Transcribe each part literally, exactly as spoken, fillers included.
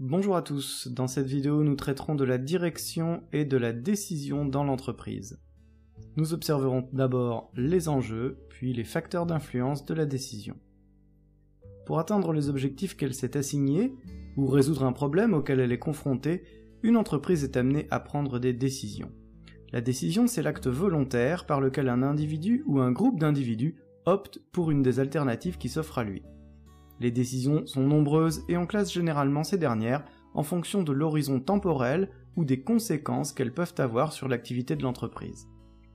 Bonjour à tous, dans cette vidéo nous traiterons de la direction et de la décision dans l'entreprise. Nous observerons d'abord les enjeux, puis les facteurs d'influence de la décision. Pour atteindre les objectifs qu'elle s'est assignés, ou résoudre un problème auquel elle est confrontée, une entreprise est amenée à prendre des décisions. La décision, c'est l'acte volontaire par lequel un individu ou un groupe d'individus opte pour une des alternatives qui s'offre à lui. Les décisions sont nombreuses et on classe généralement ces dernières en fonction de l'horizon temporel ou des conséquences qu'elles peuvent avoir sur l'activité de l'entreprise.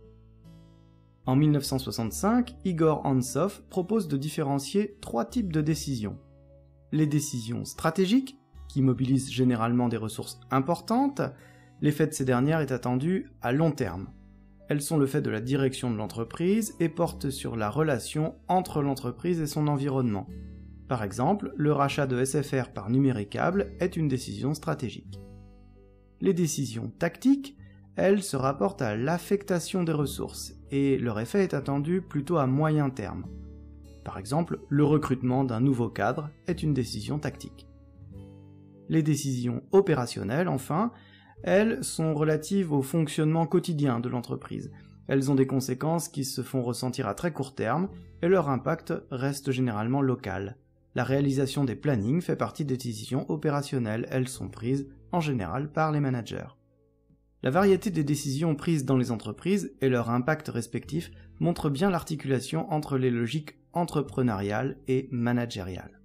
En mille neuf cent soixante-cinq, Igor Antsov propose de différencier trois types de décisions. Les décisions stratégiques, qui mobilisent généralement des ressources importantes, l'effet de ces dernières est attendu à long terme. Elles sont le fait de la direction de l'entreprise et portent sur la relation entre l'entreprise et son environnement. Par exemple, le rachat de S F R par Numéricable est une décision stratégique. Les décisions tactiques, elles, se rapportent à l'affectation des ressources, et leur effet est attendu plutôt à moyen terme. Par exemple, le recrutement d'un nouveau cadre est une décision tactique. Les décisions opérationnelles, enfin, elles sont relatives au fonctionnement quotidien de l'entreprise. Elles ont des conséquences qui se font ressentir à très court terme, et leur impact reste généralement local. La réalisation des plannings fait partie des décisions opérationnelles, elles sont prises en général par les managers. La variété des décisions prises dans les entreprises et leur impact respectif montrent bien l'articulation entre les logiques entrepreneuriales et managériales.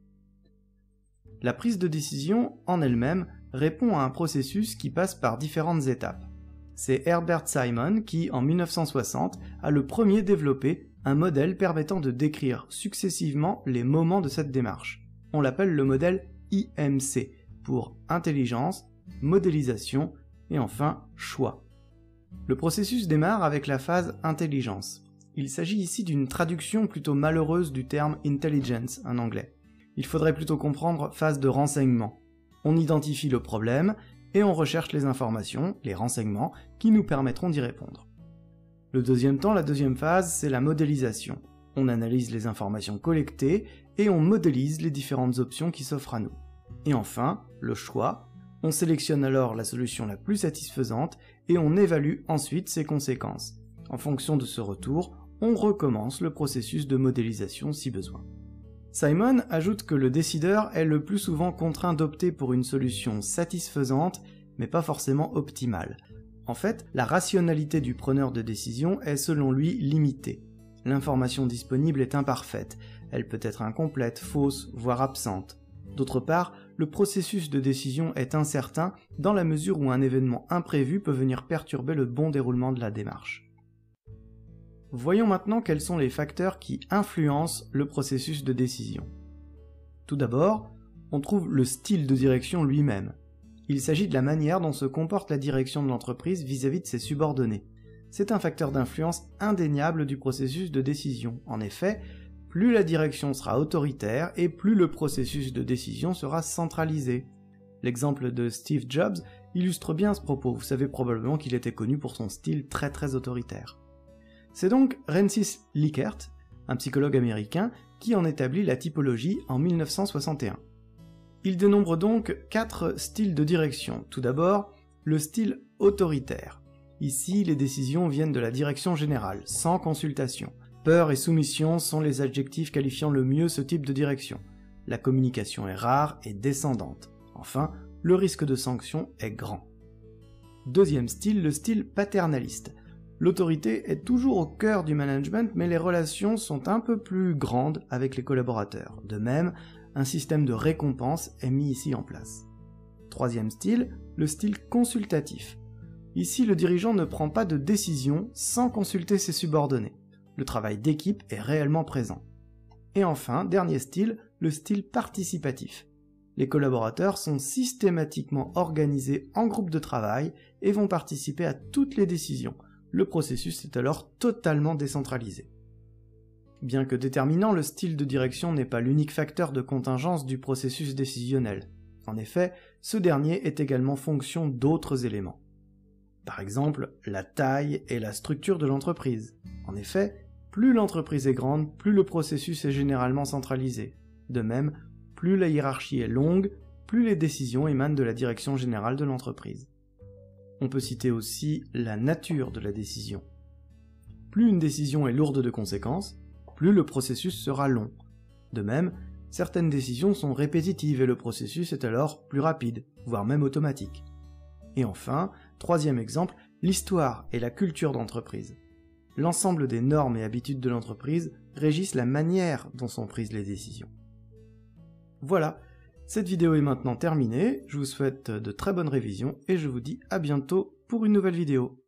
La prise de décision, en elle-même, répond à un processus qui passe par différentes étapes. C'est Herbert Simon qui, en mille neuf cent soixante, a le premier développé un modèle permettant de décrire successivement les moments de cette démarche. On l'appelle le modèle I M C, pour intelligence, modélisation et enfin choix. Le processus démarre avec la phase intelligence. Il s'agit ici d'une traduction plutôt malheureuse du terme intelligence en anglais. Il faudrait plutôt comprendre phase de renseignement. On identifie le problème et on recherche les informations, les renseignements, qui nous permettront d'y répondre. Le deuxième temps, la deuxième phase, c'est la modélisation. On analyse les informations collectées et on modélise les différentes options qui s'offrent à nous. Et enfin, le choix. On sélectionne alors la solution la plus satisfaisante et on évalue ensuite ses conséquences. En fonction de ce retour, on recommence le processus de modélisation si besoin. Simon ajoute que le décideur est le plus souvent contraint d'opter pour une solution satisfaisante, mais pas forcément optimale. En fait, la rationalité du preneur de décision est selon lui limitée. L'information disponible est imparfaite, elle peut être incomplète, fausse, voire absente. D'autre part, le processus de décision est incertain dans la mesure où un événement imprévu peut venir perturber le bon déroulement de la démarche. Voyons maintenant quels sont les facteurs qui influencent le processus de décision. Tout d'abord, on trouve le style de direction lui-même. Il s'agit de la manière dont se comporte la direction de l'entreprise vis-à-vis de ses subordonnés. C'est un facteur d'influence indéniable du processus de décision. En effet, plus la direction sera autoritaire et plus le processus de décision sera centralisé. L'exemple de Steve Jobs illustre bien ce propos. Vous savez probablement qu'il était connu pour son style très très autoritaire. C'est donc Rensis Likert, un psychologue américain, qui en établit la typologie en mille neuf cent soixante et un. Il dénombre donc quatre styles de direction. Tout d'abord, le style autoritaire. Ici, les décisions viennent de la direction générale, sans consultation. Peur et soumission sont les adjectifs qualifiant le mieux ce type de direction. La communication est rare et descendante. Enfin, le risque de sanction est grand. Deuxième style, le style paternaliste. L'autorité est toujours au cœur du management, mais les relations sont un peu plus grandes avec les collaborateurs. De même, un système de récompense est mis ici en place. Troisième style, le style consultatif. Ici, le dirigeant ne prend pas de décision sans consulter ses subordonnés. Le travail d'équipe est réellement présent. Et enfin, dernier style, le style participatif. Les collaborateurs sont systématiquement organisés en groupe de travail et vont participer à toutes les décisions. Le processus est alors totalement décentralisé. Bien que déterminant, le style de direction n'est pas l'unique facteur de contingence du processus décisionnel. En effet, ce dernier est également fonction d'autres éléments. Par exemple, la taille et la structure de l'entreprise. En effet, plus l'entreprise est grande, plus le processus est généralement centralisé. De même, plus la hiérarchie est longue, plus les décisions émanent de la direction générale de l'entreprise. On peut citer aussi la nature de la décision. Plus une décision est lourde de conséquences, plus le processus sera long. De même, certaines décisions sont répétitives et le processus est alors plus rapide, voire même automatique. Et enfin, troisième exemple, l'histoire et la culture d'entreprise. L'ensemble des normes et habitudes de l'entreprise régissent la manière dont sont prises les décisions. Voilà, cette vidéo est maintenant terminée, je vous souhaite de très bonnes révisions et je vous dis à bientôt pour une nouvelle vidéo.